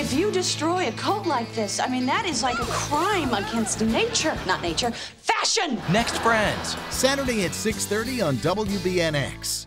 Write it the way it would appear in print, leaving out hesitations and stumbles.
If you destroy a coat like this, I mean, that is like a crime against nature. Not nature, fashion! Next Friends. Saturday at 6:30 on WBNX.